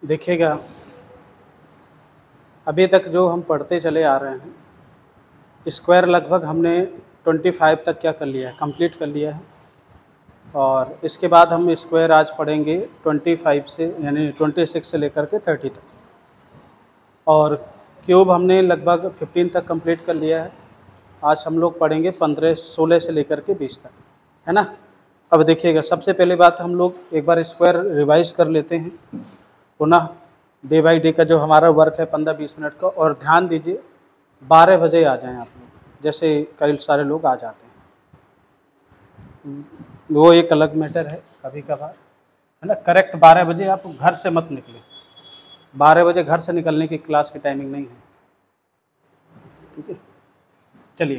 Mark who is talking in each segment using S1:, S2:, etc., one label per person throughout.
S1: देखिएगा, अभी तक जो हम पढ़ते चले आ रहे हैं, स्क्वायर लगभग हमने 25 तक क्या कर लिया है, कंप्लीट कर लिया है। और इसके बाद हम स्क्वायर आज पढ़ेंगे 25 से, यानी 26 से लेकर के 30 तक। और क्यूब हमने लगभग 15 तक कंप्लीट कर लिया है। आज हम लोग पढ़ेंगे 16 से लेकर के 20 तक, है ना। अब देखिएगा, सबसे पहले बात हम लोग एक बार स्क्वायर रिवाइज कर लेते हैं पुनः। डे बाई डे का जो हमारा वर्क है 15-20 मिनट का। और ध्यान दीजिए 12 बजे आ जाएं आप लोग, जैसे कई सारे लोग आ जाते हैं, वो एक अलग मैटर है कभी कभार, है ना। करेक्ट 12 बजे आप घर से मत निकलें। 12 बजे घर से निकलने की क्लास की टाइमिंग नहीं है, ठीक है। चलिए,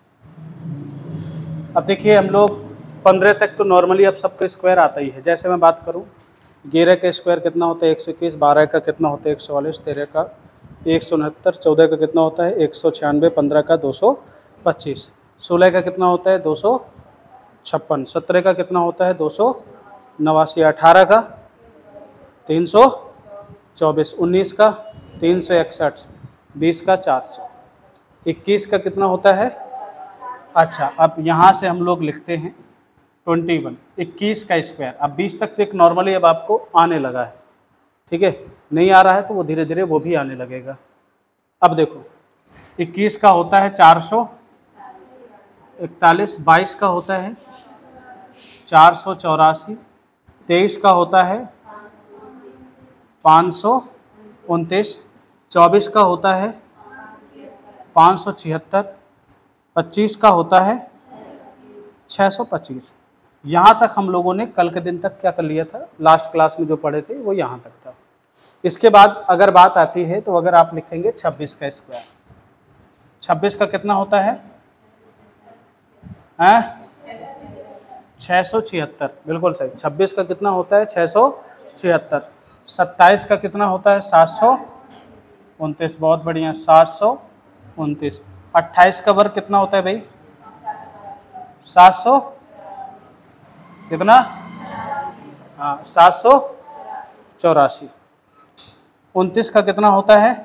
S1: अब देखिए हम लोग 15 तक तो नॉर्मली अब सबका स्क्वायर आता ही है। जैसे मैं बात करूं, 11 का स्क्वायर कितना होता है 121, 12 का कितना होता है 144, 13 का 169, 14 का कितना होता है 196, 15 का 225, 16 का कितना होता है 256, 17 का कितना होता है 289, 18 का 324, 19 का 361, 20 का 400, 21 का कितना होता है। अच्छा, अब यहाँ से हम लोग लिखते हैं 21, 21 का स्क्वायर। अब 20 तक तो एक नॉर्मली अब आपको आने लगा है, ठीक है। नहीं आ रहा है तो वो धीरे धीरे वो भी आने लगेगा। अब देखो, 21 का होता है 441, 22 का होता है 484, 23 का होता है 529, 24 का होता है 576, 25 का होता है 625। यहाँ तक हम लोगों ने कल के दिन तक क्या कर लिया था, लास्ट क्लास में जो पढ़े थे वो यहाँ तक था। इसके बाद अगर बात आती है तो अगर आप लिखेंगे 26 का स्क्वायर, 26 का कितना होता है 676, बिल्कुल सही। 26 का कितना होता है 676। 27 का कितना होता है 729, बहुत बढ़िया 729। 28 का वर्ग कितना होता है भाई 700 कितना, हाँ 784। 29 का कितना होता है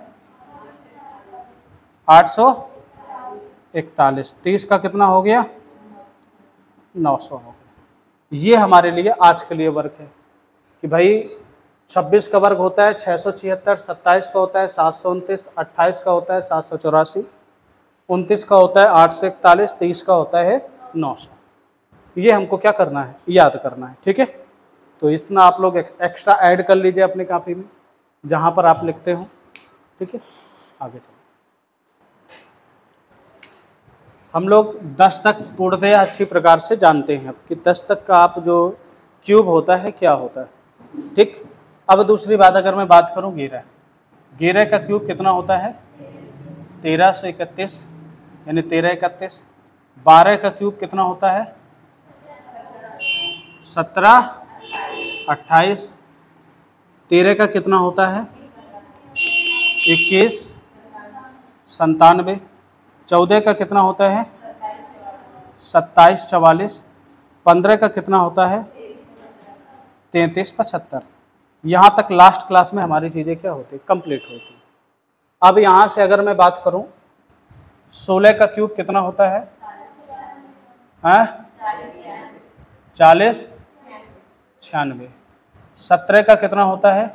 S1: 841। 30 का कितना हो गया 900 हो गया। ये हमारे लिए आज के लिए वर्क है कि भाई 26 का वर्ग होता है 676, 27 का होता है 729, 28 का होता है 784, 29 का होता है 841, 30 का होता है 900। ये हमको क्या करना है, याद करना है, ठीक है। तो इतना आप लोग एक्स्ट्रा ऐड कर लीजिए अपनी कॉपी में जहाँ पर आप लिखते हो, ठीक है। आगे चलो, हम लोग 10 तक पूर्णतया अच्छी प्रकार से जानते हैं कि 10 तक का आप जो क्यूब होता है क्या होता है, ठीक। अब दूसरी बात अगर मैं बात करूं 11 का क्यूब कितना होता है 1331, यानी 1331। 12 का क्यूब कितना होता है 1728। 13 का कितना होता है 21, 97। 14 का कितना होता है 27, 44। 15 का कितना होता है 33, 75। यहाँ तक लास्ट क्लास में हमारी चीज़ें क्या होती है, कंप्लीट होती है। अब यहाँ से अगर मैं बात करूँ 16 का क्यूब कितना होता है 40, 96। 17 का कितना होता है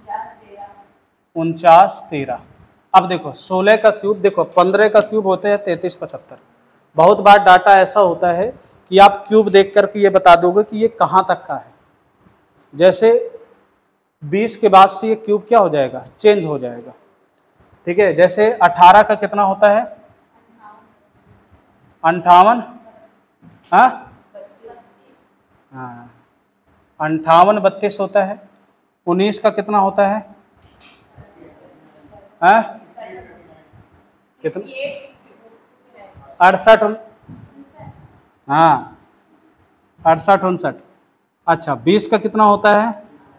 S1: 49, 13। अब देखो 16 का क्यूब, देखो 15 का क्यूब होते हैं 33, 75। बहुत बार डाटा ऐसा होता है कि आप क्यूब देख करके ये बता दोगे कि ये कहाँ तक का है। जैसे 20 के बाद से ये क्यूब क्या हो जाएगा, चेंज हो जाएगा, ठीक है। जैसे 18 का कितना होता है 58, हाँ 58, 32 होता है। 19 का कितना होता है कितना 68, हाँ 68, 59। अच्छा 20 का कितना होता है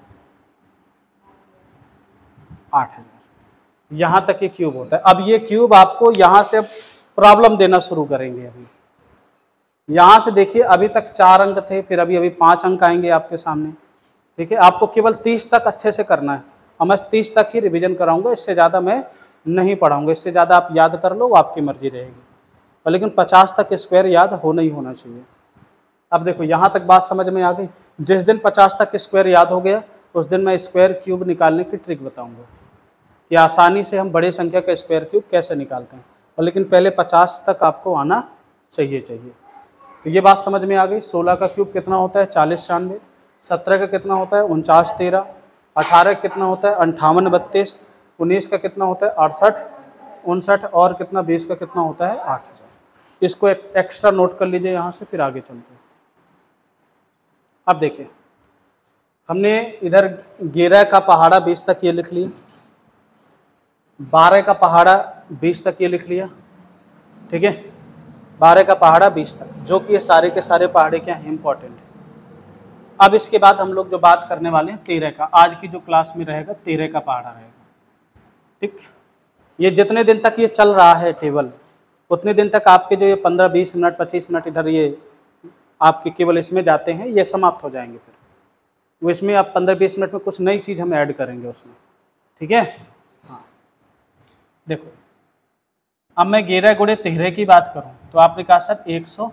S1: 8000। यहाँ तक ये क्यूब होता है। अब ये क्यूब आपको यहाँ से प्रॉब्लम देना शुरू करेंगे। अभी यहाँ से देखिए, अभी तक 4 अंक थे, फिर अभी 5 अंक आएंगे आपके सामने, ठीक है। आपको केवल 30 तक अच्छे से करना है। और मैं 30 तक ही रिवीजन कराऊंगा, इससे ज़्यादा मैं नहीं पढ़ाऊंगा। इससे ज़्यादा आप याद कर लो, वो आपकी मर्जी रहेगी, पर लेकिन 50 तक स्क्वायर याद होना ही होना चाहिए। अब देखो यहाँ तक बात समझ में आ गई। जिस दिन 50 तक स्क्वायर याद हो गया उस दिन मैं स्क्वायर क्यूब निकालने की ट्रिक बताऊंगा कि आसानी से हम बड़े संख्या का स्क्वायर क्यूब कैसे निकालते हैं, और लेकिन पहले 50 तक आपको आना चाहिए। तो ये बात समझ में आ गई। 16 का क्यूब कितना होता है 40 96, 17 का कितना होता है 49 13, 18 का कितना होता है 58 32, 19 का कितना होता है 68 59, और कितना 20 का कितना होता है 8000। इसको एक एक्स्ट्रा नोट कर लीजिए यहाँ से, फिर आगे चलते हैं। अब देखिए हमने इधर 11 का पहाड़ा 20 तक ये लिख लिया, 12 का पहाड़ा 20 तक ये लिख लिया, ठीक है, 12 का पहाड़ा 20 तक, जो कि ये सारे के सारे पहाड़े क्या हैं इंपॉर्टेंट है। अब इसके बाद हम लोग जो बात करने वाले हैं 13 का, आज की जो क्लास में रहेगा 13 का पहाड़ा रहेगा, ठीक। ये जितने दिन तक ये चल रहा है टेबल, उतने दिन तक आपके जो ये 15 20 मिनट 25 मिनट इधर ये आपके केवल इसमें जाते हैं, ये समाप्त हो जाएंगे। फिर वो इसमें आप 15 20 मिनट में कुछ नई चीज़ हम ऐड करेंगे उसमें, ठीक है। हाँ देखो, अब मैं 11 गुणे 13 की बात करूं तो आपने कहा सर 100,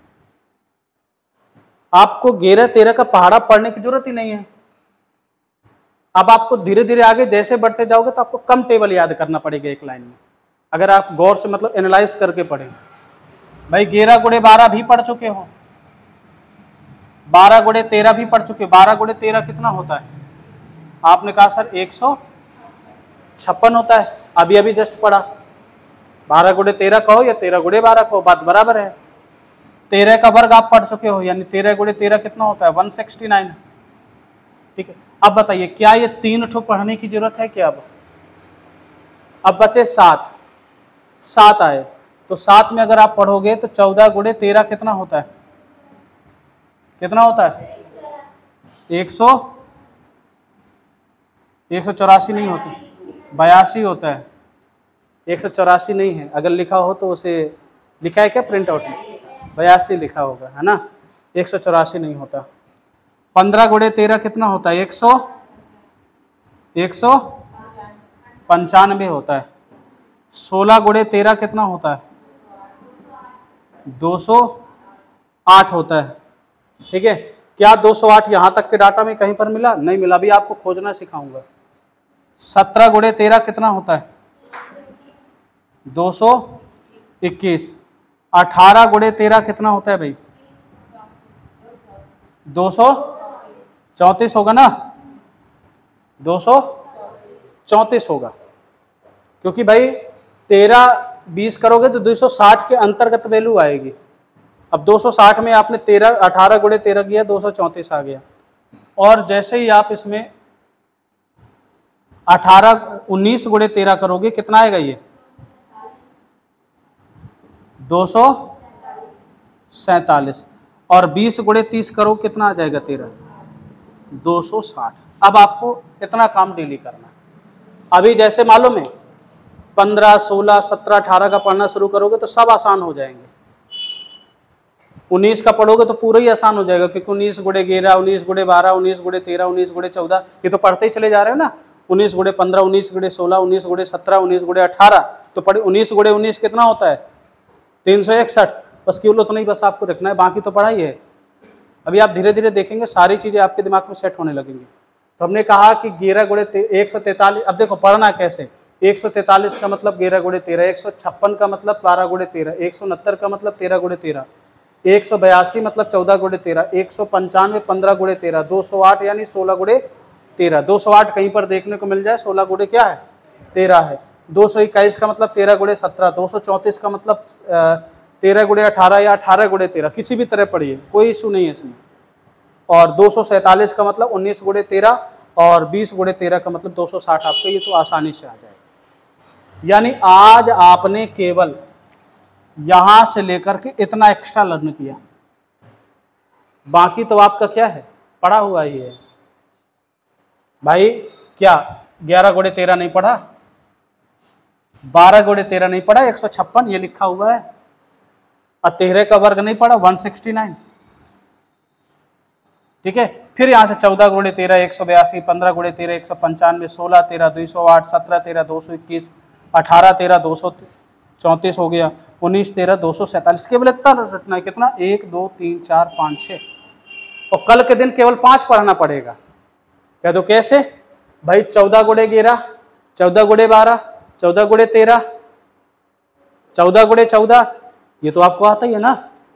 S1: आपको 11 13 का पहाड़ा पढ़ने की जरूरत ही नहीं है। अब आपको धीरे धीरे आगे जैसे बढ़ते जाओगे तो आपको कम टेबल याद करना पड़ेगा एक लाइन में, अगर आप गौर से मतलब एनालाइज करके पढ़ें। भाई 11 गुणे 12 भी पढ़ चुके हो, 12 गुणे 13 भी पढ़ चुके हो। 12 गुणे 13 कितना होता है? आपने कहा सर 156 होता है, अभी अभी जस्ट पढ़ा। 12 गुणे 13 कहो या 13 गुणे 12 कहो, बात बराबर है। 13 का वर्ग आप पढ़ चुके हो, यानी 13 गुणे 13 कितना होता है 169, ठीक है। अब बताइए क्या ये 3 ठो पढ़ने की जरूरत है क्या? अब बचे 7 आए, तो 7 में अगर आप पढ़ोगे तो 14 गुणे 13 कितना होता है? कितना होता है? 184 नहीं होती, 82 होता है। 184 नहीं है, अगर लिखा हो तो उसे लिखा है क्या प्रिंट आउट में? 82 लिखा होगा, है ना। 184 नहीं होता। 15 गुणे 13 कितना होता है? 195 होता है। 16 गुणे 13 कितना होता है? 208 होता है, ठीक है। क्या 208 यहां तक के डाटा में कहीं पर मिला? नहीं मिला, अभी आपको खोजना सिखाऊंगा। 17 गुणे 13 कितना होता है? 221। 18 गुणे 13 कितना होता है भाई? 234 होगा ना, 234 होगा, क्योंकि भाई 13 20 करोगे तो 260 के अंतर्गत वैल्यू आएगी। अब 260 में आपने 18 गुणे 13 किया, 234 आ गया। और जैसे ही आप इसमें 19 गुणे 13 करोगे कितना आएगा? ये 247। और 20 गुणे 30 करो कितना आ जाएगा? 13, 260। अब आपको इतना काम डेली करना है। अभी जैसे मालूम है 15 16 17 18 का पढ़ना शुरू करोगे तो सब आसान हो जाएंगे। 19 का पढ़ोगे तो पूरा ही आसान हो जाएगा, क्योंकि 19 गुणे 11 19 गुणे 12 19 गुणे 13 19 गुणे 14 ये तो पढ़ते ही चले जा रहे हो ना। 19 गुणे 15 19 गुणे 16 19 गुणे 17 19 गुणे 18, तो पढ़े 19 गुणे 19 कितना होता है? 361। बस केवल उतना ही बस आपको रखना है, बाकी तो पढ़ाई है। अभी आप धीरे धीरे देखेंगे सारी चीजें आपके दिमाग में सेट होने लगेंगी। तो हमने कहा कि 11 गुणे 143। अब देखो पढ़ना कैसे। 143 का मतलब 11 गुणे 13, 156 का मतलब 12 गुणे 13, 169 का मतलब 13 गुणे 13, 182 मतलब 14 गुणे 13, 195 15 गुणे 13, 208 यानी 16 गुणे 13। 208 कहीं पर देखने को मिल जाए, 16 गुणे क्या है? 13 है। 221 का मतलब 13 गुणे 17, 234 का मतलब 13 गुणे 18 या 18 गुणे 13, किसी भी तरह पढ़िए, कोई इशू नहीं है इसमें। और 247 का मतलब 19 गुणे 13 और 20 गुणे 13 का मतलब 260 आपको ये तो आसानी से आ जाएगा। यानी आज आपने केवल यहां से लेकर के इतना एक्स्ट्रा लर्न किया, बाकी तो आपका क्या है? पढ़ा हुआ ही है। भाई क्या 11 गुणे 13 नहीं पढ़ा? 12 गुणे 13 नहीं पढ़ा? 156 ये लिखा हुआ है। और 13 का वर्ग नहीं पढ़ा? 169, ठीक है। फिर यहाँ से 14 गुणे 13 182, 15 गुणे 13 195, 16 13 208, 17 13 221, 18 13 234 हो गया, 19 13 247। केवल इतना रटना है, कितना 1 2 3 4 5 6, और कल के दिन केवल 5 पढ़ना पड़ेगा। कह दो कैसे भाई, 14 गुणे 11, 14 गुणे 12, 14 गुणे 13, 14 गुणे 14, ये तो आपको आता ही है ना।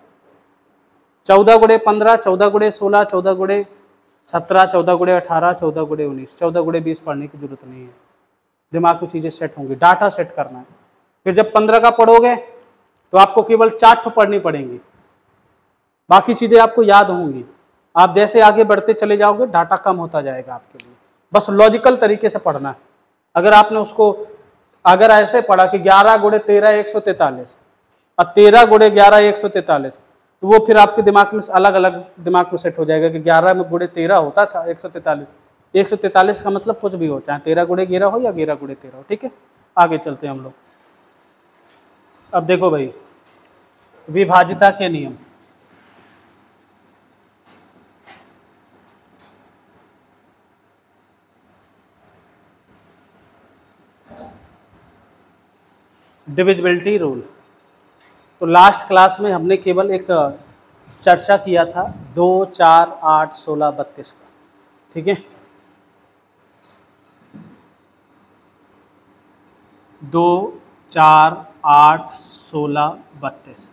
S1: 14 गुणे 15, 14 गुणे 16, 14 गुणे 17, 14 गुणे 18, 14 गुणे 19, 14 गुणे 20 पढ़ने की जरूरत नहीं है। दिमाग की चीजें सेट होंगी, डाटा सेट करना है। फिर जब 15 का पढ़ोगे तो आपको केवल 4 ठो पढ़नी पड़ेंगी, बाकी चीजें आपको याद होंगी। आप जैसे आगे बढ़ते चले जाओगे डाटा कम होता जाएगा आपके लिए। बस लॉजिकल तरीके से पढ़ना है। अगर आपने उसको अगर ऐसे पढ़ा कि 11 गुणे 13 143 और 13 गुणे 11 143, तो वो फिर आपके दिमाग में अलग अलग दिमाग में सेट हो जाएगा कि 11 में गुणे 13 होता था 143, 143 का मतलब कुछ भी हो, चाहे 13 गुणे 11 हो या 11 गुणे 13 हो। ठीक है, आगे चलते हैं हम लोग। अब देखो भाई, विभाज्यता के नियम। Divisibility rule. तो लास्ट क्लास में हमने केवल एक चर्चा किया था 2 4 8 16 32 का। ठीक है, 2 4 8 16 32,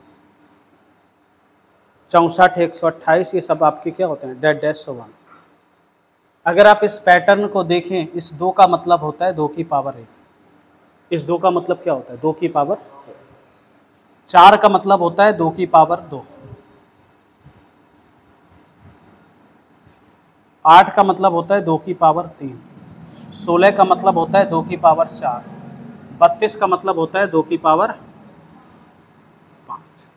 S1: 64 128, ये सब आपके क्या होते हैं, डेड डैश 1। अगर आप इस पैटर्न को देखें, इस 2 का मतलब होता है 2 की पावर 1, इस 2 का मतलब क्या होता है 2 की पावर 4 का मतलब होता है 2 की पावर 2, 8 का मतलब होता है 2 की पावर 3, 16 का मतलब होता है 2 की पावर 4, 32 का मतलब होता है 2 की पावर 5,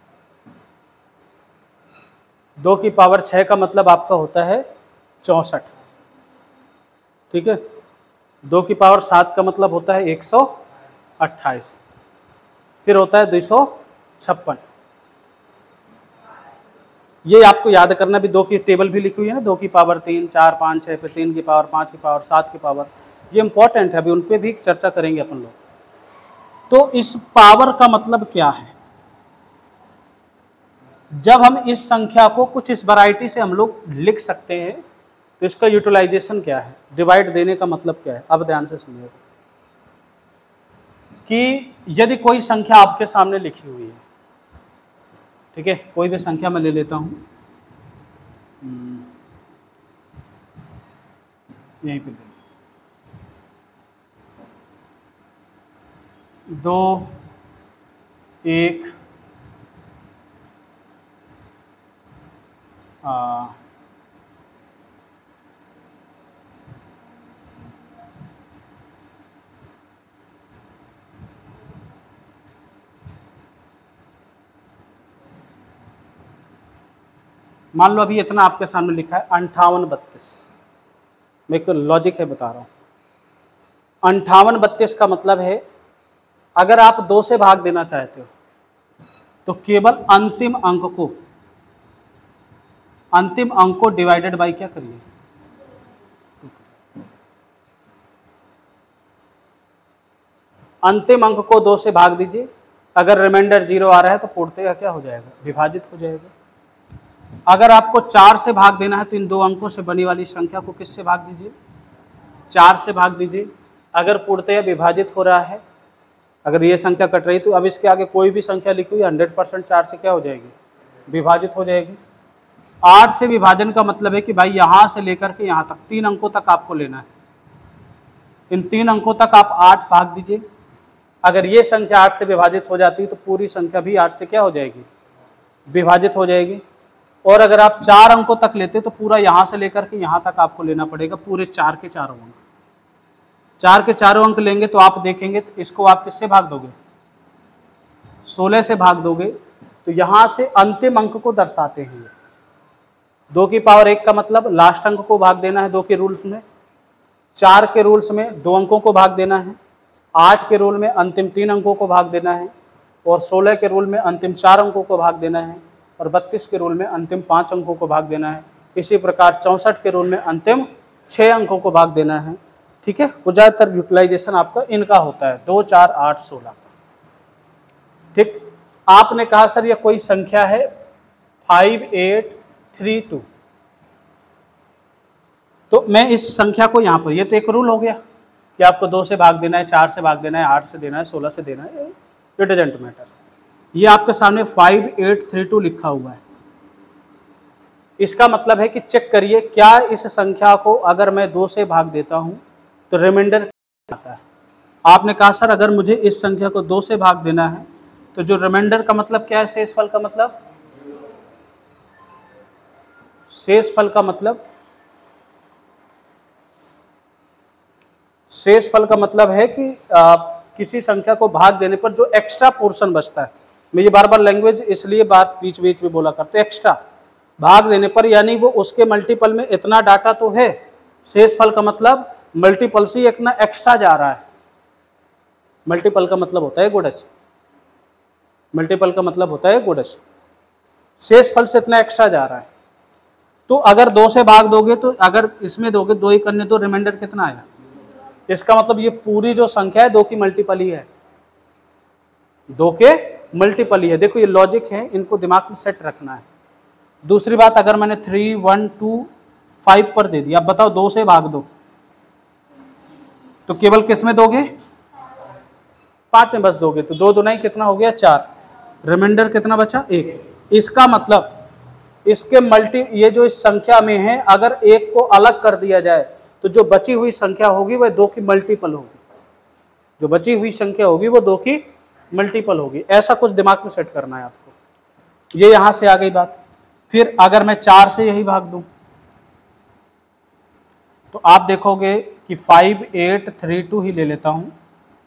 S1: 2 की पावर 6 का मतलब आपका होता है 64। ठीक है, 2 की पावर 7 का मतलब होता है 128, फिर होता है 256। ये आपको याद करना भी, 2 की टेबल भी लिखी हुई है ना, 2 की पावर 3 4 5 6, फिर 3 की पावर 5 की पावर 7 की पावर, ये इंपॉर्टेंट है, अभी उन पे भी चर्चा करेंगे अपन लोग। तो इस पावर का मतलब क्या है, जब हम इस संख्या को कुछ इस वैरायटी से हम लोग लिख सकते हैं तो इसका यूटिलाइजेशन क्या है, डिवाइड देने का मतलब क्या है। अब ध्यान से सुनिएगा कि यदि कोई संख्या आपके सामने लिखी हुई है, ठीक है, कोई भी संख्या मैं ले लेता हूं, यहीं पे 2 1 मान लो अभी इतना आपके सामने लिखा है 58 32, मैं एक लॉजिक है बता रहा हूँ। 58 32 का मतलब है अगर आप 2 से भाग देना चाहते हो तो केवल अंतिम अंक को डिवाइडेड बाय क्या करिए, अंतिम अंक को 2 से भाग दीजिए, अगर रिमाइंडर 0 आ रहा है तो पूर्णतः क्या हो जाएगा, विभाजित हो जाएगा। अगर आपको 4 से भाग देना है तो इन 2 अंकों से बनी वाली संख्या को किससे भाग दीजिए, 4 से भाग दीजिए। अगर पूर्णतः विभाजित हो रहा है, अगर ये संख्या कट रही तो अब इसके आगे कोई भी संख्या लिखी हुई 100% 4 से क्या हो जाएगी, विभाजित हो जाएगी। 8 से विभाजन का मतलब है कि भाई यहाँ से लेकर के यहाँ तक 3 अंकों तक आपको लेना है, इन 3 अंकों तक आप 8 भाग दीजिए। अगर ये संख्या 8 से विभाजित हो जाती है तो पूरी संख्या भी 8 से क्या हो जाएगी, विभाजित हो जाएगी। और अगर आप 4 अंकों तक लेते तो पूरा यहाँ से लेकर के यहाँ तक आपको लेना पड़ेगा, पूरे 4 के 4 अंक। 4 के 4 अंक लेंगे तो आप देखेंगे तो इसको आप किससे भाग दोगे, 16 से भाग दोगे, तो यहाँ से अंतिम अंक को दर्शाते हैं। 2 की पावर 1 का मतलब लास्ट अंक को भाग देना है 2 के रूल्स में, 4 के रूल्स में 2 अंकों को भाग देना है, 8 के रूल में अंतिम 3 अंकों को भाग देना है, और 16 के रूल में अंतिम 4 अंकों को भाग देना है, और 32 के रूल में अंतिम 5 अंकों को भाग देना है। इसी प्रकार 64 के रूल में अंतिम 6 अंकों को भाग देना है। ठीक है, वो ज़्यादातर यूटिलाइजेशन आपका इनका होता है 2, 4, 8, 16। ठीक, आपने कहा सर ये कोई संख्या है 5832, तो मैं इस संख्या को यहाँ पर, ये तो एक रूल हो गया कि आपको 2 से भाग देना है, 4 से भाग देना है, 8 से देना है, 16 से देना है, इट डजंट मैटर। ये आपके सामने 5832 लिखा हुआ है। इसका मतलब है कि चेक करिए क्या इस संख्या को अगर मैं 2 से भाग देता हूं तो रिमाइंडर आता है। आपने कहा सर अगर मुझे इस संख्या को 2 से भाग देना है तो जो रिमाइंडर का मतलब क्या है, शेषफल का मतलब, शेषफल का मतलब, शेषफल का मतलब है कि किसी संख्या को भाग देने पर जो एक्स्ट्रा पोर्शन बचता है। मैं ये बार बार लैंग्वेज इसलिए बात बीच बीच में बोला करते, एक्स्ट्रा भाग देने पर, यानी वो उसके मल्टीपल में इतना डाटा तो है, शेषफल का मतलब मल्टीपल से इतना एक्स्ट्रा जा रहा है। मल्टीपल का मतलब होता है गुणज, मल्टीपल का मतलब होता है गुणज, शेषफल से इतना एक्स्ट्रा जा रहा है। तो अगर 2 से भाग दोगे तो अगर इसमें दोगे 2 ही करने तो रिमाइंडर कितना आया, इसका मतलब ये पूरी जो संख्या है 2 की मल्टीपल ही है, 2 के मल्टीपल ही है। देखो ये लॉजिक है, इनको दिमाग में सेट रखना है। दूसरी बात, अगर मैंने 3, 1, 2, 5 पर दे दिया, अब बताओ 2 से भाग दो तो केवल किस में दोगे, 5 में बस दोगे, तो 2 दूनी कितना हो गया 4, रिमाइंडर कितना बचा 1। इसका मतलब इसके ये जो इस संख्या में है अगर 1 को अलग कर दिया जाए तो जो बची हुई संख्या होगी वह 2 की मल्टीपल होगी, जो बची हुई संख्या होगी वो 2 की मल्टीपल होगी। ऐसा कुछ दिमाग में सेट करना है आपको। ये यहां से आ गई बात। फिर अगर मैं 4 से यही भाग दूं तो आप देखोगे कि 5832 ही ले लेता हूं,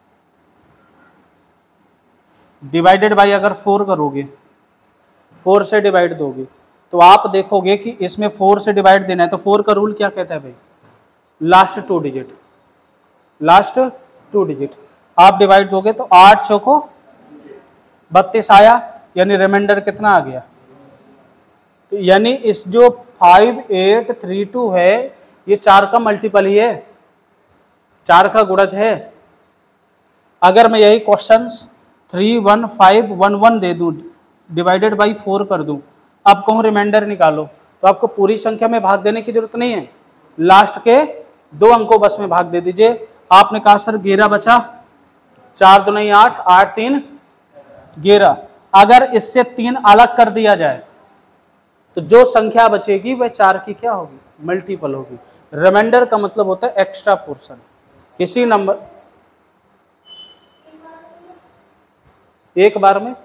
S1: डिवाइडेड बाई अगर 4 करोगे, 4 से डिवाइड दोगे तो आप देखोगे कि इसमें 4 से डिवाइड देना है तो 4 का रूल क्या कहता है भाई, लास्ट 2 डिजिट, लास्ट 2 डिजिट। आप डिवाइड दोगे तो 8 चौको 32 आया, यानी रिमाइंडर कितना आ गया। तो यानी इस जो 5832 है ये 4 का मल्टीपल ही है, 4 का गुणज है। अगर मैं यही क्वेश्चन 31511 दे दूं, डिवाइडेड बाई 4 कर दूं, अब कहूं रिमाइंडर निकालो, तो आपको पूरी संख्या में भाग देने की जरूरत नहीं है, लास्ट के 2 अंकों बस में भाग दे दीजिए। आपने कहा सर 11 बचा, 4 दूनी 8, 8 3 11। अगर इससे 3 अलग कर दिया जाए तो जो संख्या बचेगी वह 4 की क्या होगी, मल्टीपल होगी। रिमाइंडर का मतलब होता है एक्स्ट्रा पोर्शन। किसी नंबर एक बार में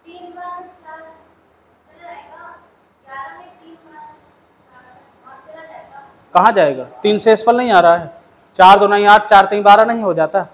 S1: कहाँ जाएगा, 3 शेषफल नहीं आ रहा है, 4 दूनी 8, 4 3 12 नहीं हो जाता,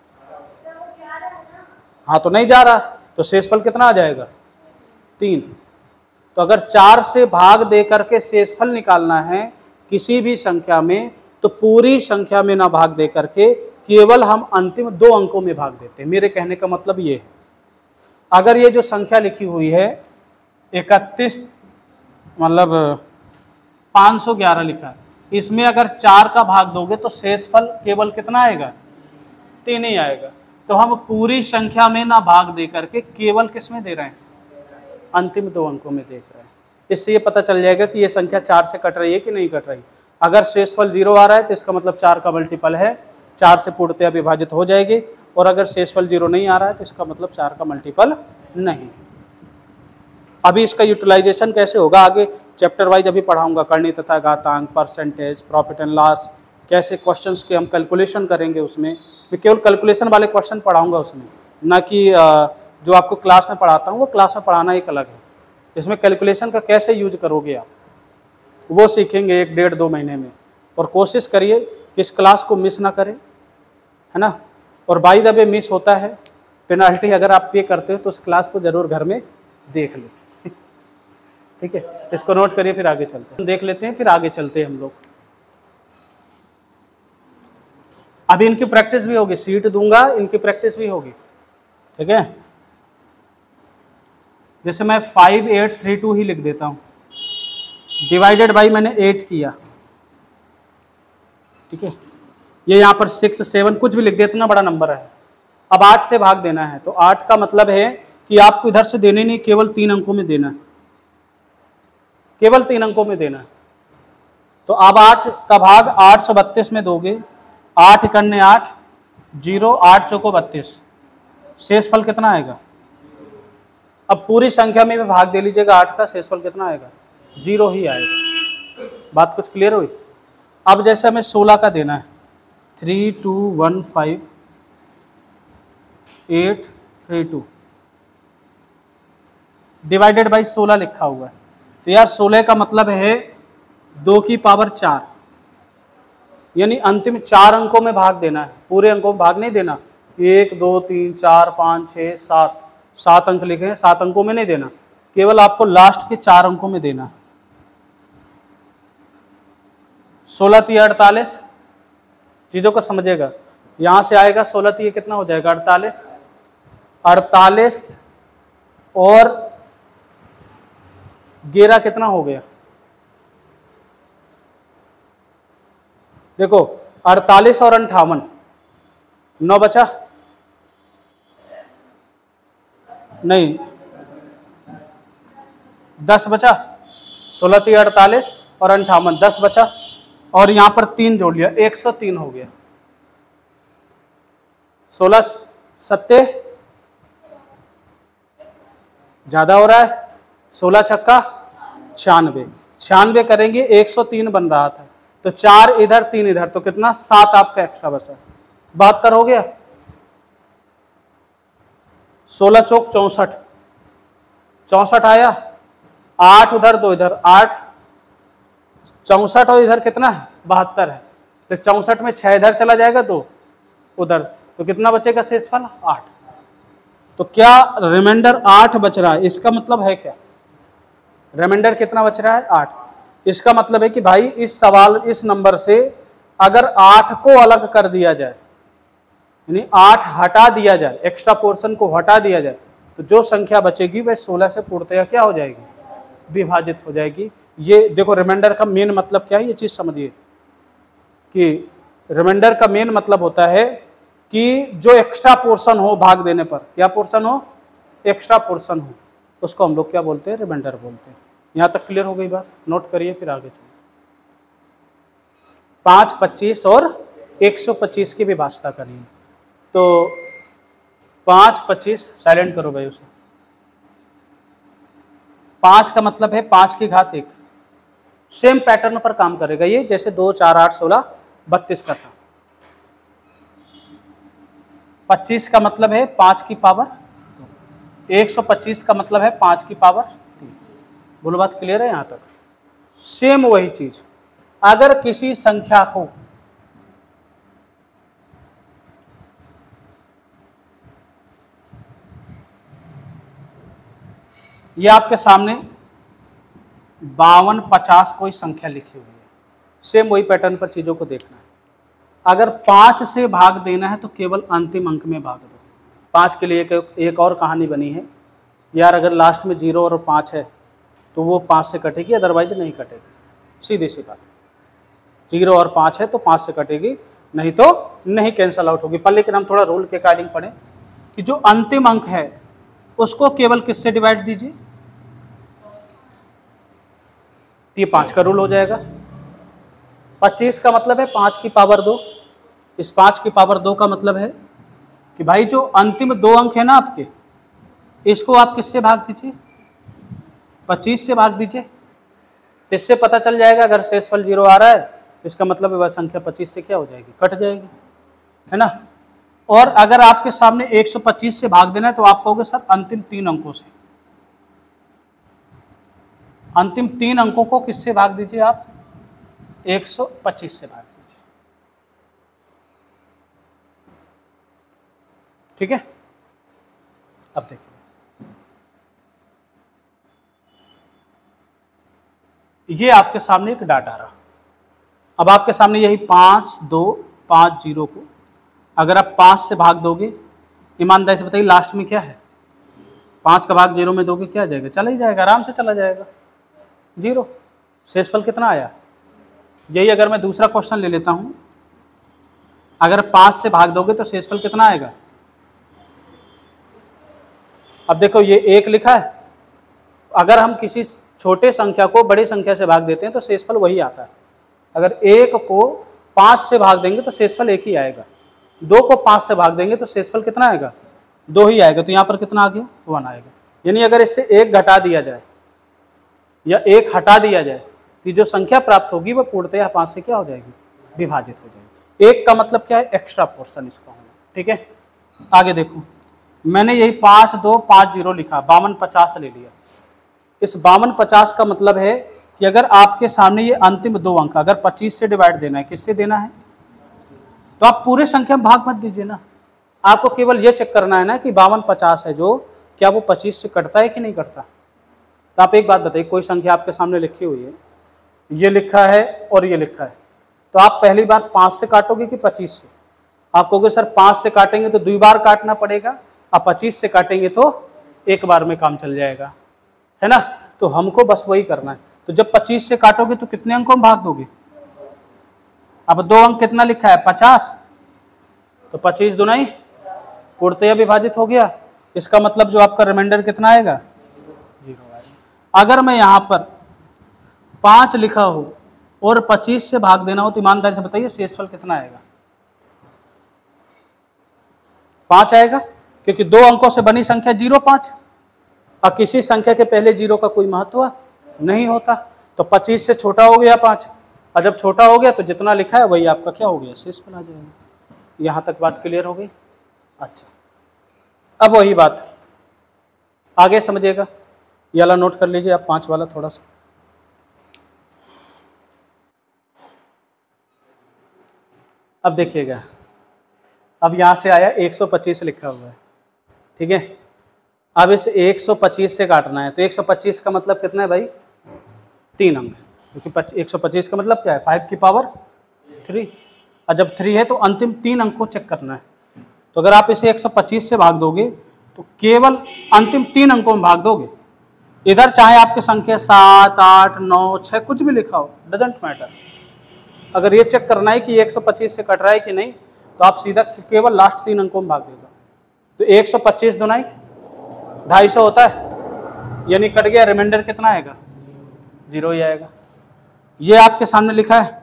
S1: हाँ तो नहीं जा रहा, तो शेषफल कितना आ जाएगा 3। तो अगर 4 से भाग दे करके शेषफल निकालना है किसी भी संख्या में तो पूरी संख्या में ना भाग दे करके केवल हम अंतिम 2 अंकों में भाग देते हैं। मेरे कहने का मतलब ये है, अगर ये जो संख्या लिखी हुई है 31 मतलब 511 लिखा है, इसमें अगर 4 का भाग दोगे तो शेषफल केवल कितना आएगा, 3 ही आएगा। तो हम पूरी संख्या में ना भाग दे करके केवल किस में दे रहे हैं, अंतिम 2 अंकों में देख रहे हैं। इससे ये पता चल जाएगा कि ये संख्या 4 से कट रही है कि नहीं कट रही। अगर शेषफल 0 आ रहा है तो इसका मतलब 4 का मल्टीपल है, 4 से पूर्णतया विभाजित हो जाएगी, और अगर शेषफल 0 नहीं आ रहा है तो इसका मतलब 4 का मल्टीपल नहीं। अभी इसका यूटिलाइजेशन कैसे होगा आगे चैप्टर वाइज अभी पढ़ाऊंगा, करनी तथा घातांक, परसेंटेज, प्रॉफिट एंड लॉस, कैसे क्वेश्चंस के हम कैलकुलेशन करेंगे। उसमें मैं केवल कैलकुलेशन वाले क्वेश्चन पढ़ाऊंगा उसमें, ना कि जो आपको क्लास में पढ़ाता हूँ वो क्लास में पढ़ाना एक अलग है। इसमें कैलकुलेशन का कैसे यूज करोगे आप वो सीखेंगे 1 डेढ़ 2 महीने में। और कोशिश करिए कि इस क्लास को मिस ना करें, है ना। और बाय द वे मिस होता है पेनाल्टी, अगर आप पे करते हो तो उस क्लास को जरूर घर में देख लें, ठीक है। इसको नोट करिए, फिर आगे चलते हैं, देख लेते हैं, फिर आगे चलते हैं हम लोग। अभी इनकी प्रैक्टिस भी होगी, सीट दूंगा, इनकी प्रैक्टिस भी होगी, ठीक है। जैसे मैं 5832 ही लिख देता हूं, डिवाइडेड बाई मैंने 8 किया, ठीक है। ये यहाँ पर 6 7 कुछ भी लिख दे, इतना बड़ा नंबर है। अब 8 से भाग देना है, तो 8 का मतलब है कि आपको इधर से देने नहीं, केवल 3 अंकों में देना है, केवल 3 अंकों में देना है। तो अब 8 का भाग 832 में दोगे, 8 इकन्ने 8, 0, 8 चौको 32, शेष फल कितना आएगा? अब पूरी संख्या में भी भाग दे लीजिएगा 8 का, शेषफल कितना आएगा? 0 ही आएगा। बात कुछ क्लियर हुई? अब जैसे हमें 16 का देना है, 3 2 1 5 8 3 2 डिवाइडेड बाई 16 लिखा हुआ है। तो यार 16 का मतलब है 2 की पावर 4, यानी अंतिम 4 अंकों में भाग देना है, पूरे अंकों में भाग नहीं देना। 1 2 3 4 5 6 7, 7 अंक लिखे हैं, 7 अंकों में नहीं देना, केवल आपको लास्ट के 4 अंकों में देना। 16 3 48, चीजों को समझेगा। यहां से आएगा 16 3 कितना हो जाएगा? 48, 48 और 11 कितना हो गया? देखो 48 और 58, 9 बचा नहीं, 10 बचा। 16 3 48 और 58, 10 बचा, और यहां पर 3 जोड़ लिया, 103 हो गया। 16 सत्ते ज्यादा हो रहा है, 16 छक्का 96, 96 करेंगे 103 बन रहा था, तो 4 इधर 3 इधर, तो कितना? 7 आपका एक्स्ट्रा बचा, 72 हो गया। 16 चौक 64, 64 आया, 8 उधर 2 इधर, 8 64 और इधर कितना है? 72 है, तो 64 में 6 इधर चला जाएगा, 2 उधर, तो कितना बचेगा शेषफल? 8। तो क्या रिमाइंडर 8 बच रहा है? इसका मतलब है क्या? रिमाइंडर कितना बच रहा है? 8। इसका मतलब है कि भाई इस सवाल, इस नंबर से अगर 8 को अलग कर दिया जाए, यानी 8 हटा दिया जाए, एक्स्ट्रा पोर्शन को हटा दिया जाए, तो जो संख्या बचेगी वह 16 से पूर्णतया क्या हो जाएगी? विभाजित हो जाएगी। ये देखो रिमाइंडर का मेन मतलब क्या है, ये चीज समझिए कि रिमाइंडर का मेन मतलब होता है कि जो एक्स्ट्रा पोर्शन हो भाग देने पर, क्या पोर्शन हो? एक्स्ट्रा पोर्शन हो, उसको हम लोग क्या बोलते हैं? रिमाइंडर बोलते हैं। यहां तक क्लियर हो गई बात? नोट करिए, फिर आगे चलिए। 5 25 और 125 की विभाजता करिए। तो 5 25, साइलेंट करो भाई उसे। 5 का मतलब है 5 की घात 1, सेम पैटर्न पर काम करेगा ये, जैसे 2 4 8 16 32 का था। 25 का मतलब है 5 की पावर 2, 125 का मतलब है 5 की पावर 3। बोलो बात क्लियर है यहां तक? सेम वही चीज, अगर किसी संख्या को ये आपके सामने 52 50 कोई संख्या लिखी हुई है, सेम वही पैटर्न पर चीजों को देखना है। अगर 5 से भाग देना है तो केवल अंतिम अंक में भाग दो। 5 के लिए एक और कहानी बनी है यार, अगर लास्ट में 0 और 5 है तो वो 5 से कटेगी, अदरवाइज नहीं कटेगी। सीधी सी बात, 0 और 5 है तो 5 से कटेगी, नहीं तो नहीं कैंसल आउट होगी। पर लेकिन हम थोड़ा रूल के अकॉर्डिंग पढ़ें कि जो अंतिम अंक है उसको केवल किससे डिवाइड दीजिए, ये 5 का रूल हो जाएगा। 25 का मतलब है 5 की पावर 2, इस 5 की पावर 2 का मतलब है कि भाई जो अंतिम 2 अंक है ना आपके, इसको आप किससे भाग दीजिए? 25 से भाग दीजिए। इससे पता चल जाएगा अगर शेषफल 0 आ रहा है तो इसका मतलब वह संख्या 25 से क्या हो जाएगी? कट जाएगी, है ना। और अगर आपके सामने 125 से भाग देना है तो आप कहोगे सर अंतिम 3 अंकों से, अंतिम 3 अंकों को किससे भाग दीजिए आप? 125 से भाग दीजिए, ठीक है। अब देखिए ये आपके सामने एक डाटा रहा। अब आपके सामने यही 5 2 5 0 को अगर आप 5 से भाग दोगे, ईमानदारी से बताइए लास्ट में क्या है? 5 का भाग 0 में दोगे क्या आ जाएगा? चला ही जाएगा, आराम से चला जाएगा 0। शेषफल कितना आया? यही अगर मैं दूसरा क्वेश्चन ले लेता हूं, अगर 5 से भाग दोगे तो शेषफल कितना आएगा? अब देखो ये 1 लिखा है, अगर हम किसी छोटे संख्या को बड़ी संख्या से भाग देते हैं तो शेषफल वही आता है। अगर 1 को 5 से भाग देंगे तो शेषफल 1 ही आएगा, 2 को 5 से भाग देंगे तो शेषफल कितना आएगा? 2 ही आएगा। तो यहाँ पर कितना आ गया? 1 आएगा। यानी अगर इससे 1 घटा दिया जाए या 1 हटा दिया जाए तो जो संख्या प्राप्त होगी वह पूर्णतः 5 से क्या हो जाएगी? विभाजित हो जाएगी। 1 का मतलब क्या है? एक्स्ट्रा पोर्शन इसका होना। ठीक है, आगे देखो, मैंने यही 5 2 5 0 लिखा, 52 50 ले लिया। इस 52 50 का मतलब है कि अगर आपके सामने ये अंतिम 2 अंक अगर 25 से डिवाइड देना है, किससे देना है? तो आप पूरे संख्या में भाग मत दीजिए ना, आपको केवल ये चेक करना है ना कि 52 50 है जो, क्या वो 25 से कटता है कि नहीं कटता। तो आप एक बात बताइए, कोई संख्या आपके सामने लिखी हुई है, ये लिखा है और ये लिखा है, तो आप पहली बार 5 से काटोगे कि 25 से? आप कहोगे सर 5 से काटेंगे तो 2 बार काटना पड़ेगा, आप 25 से काटेंगे तो एक बार में काम चल जाएगा, है ना। तो हमको बस वही करना है। तो जब 25 से काटोगे तो कितने अंकों में भाग दोगे? अब 2 अंक कितना लिखा है? 50, तो 25 दुनाई पूर्णतः विभाजित हो गया। इसका मतलब जो आपका रिमाइंडर कितना आएगा? 0 आएगा। अगर मैं यहाँ पर 5 लिखा हो और 25 से भाग देना हो तो ईमानदारी से बताइए शेषफल कितना आएगा? 5 आएगा, क्योंकि 2 अंकों से बनी संख्या 0 5, और किसी संख्या के पहले 0 का कोई महत्व नहीं होता। तो 25 से छोटा हो गया 5, और जब छोटा हो गया तो जितना लिखा है वही आपका क्या हो गया? शेषफल आ जाएगा। यहाँ तक बात क्लियर हो गई? अच्छा, अब वही बात आगे समझिएगा, ये वाला नोट कर लीजिए आप, 5 वाला थोड़ा सा। अब देखिएगा, अब यहाँ से आया 125 लिखा हुआ है, ठीक है। अब इस 125 से काटना है, तो 125 का मतलब कितना है भाई? 3 अंक, क्योंकि 125 का मतलब क्या है? 5 की पावर 3, और जब 3 है तो अंतिम 3 अंक को चेक करना है। तो अगर आप इसे 125 से भाग दोगे तो केवल अंतिम 3 अंकों में भाग दोगे। इधर चाहे आपकी संख्या 7 8 9 6 कुछ भी लिखा हो, डजंट मैटर। अगर ये चेक करना है कि 125 से कट रहा है कि नहीं, तो आप सीधा केवल लास्ट 3 अंकों में भाग देगा। तो 125 दुनाई 250 होता है, यानी कट गया, रिमाइंडर कितना आएगा? 0 ही आएगा। ये आपके सामने लिखा है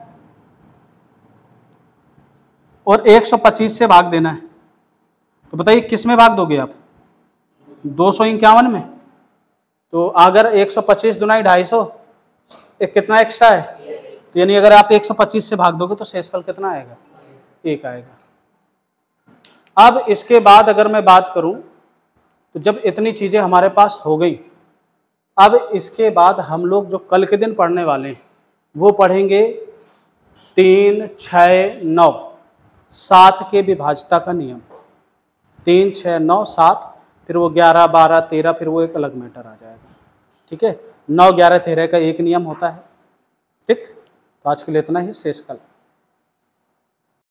S1: और 125 से भाग देना है, तो बताइए किस में भाग दोगे आप? 251 में। तो अगर 125 दुनाई 250, एक कितना एक्स्ट्रा है, तो यानी अगर आप 125 से भाग दोगे तो शेषफल कितना आएगा? 1 आएगा। अब इसके बाद अगर मैं बात करूं, तो जब इतनी चीजें हमारे पास हो गई, अब इसके बाद हम लोग जो कल के दिन पढ़ने वाले हैं वो पढ़ेंगे 3 6 9 7 के विभाज्यता का नियम। 3 6 9 7, फिर वो 11 12 13, फिर वो एक अलग मैटर आ जाएगा, ठीक है। 9 11 13 का एक नियम होता है, ठीक। तो आज के लिए इतना ही, शेष कल।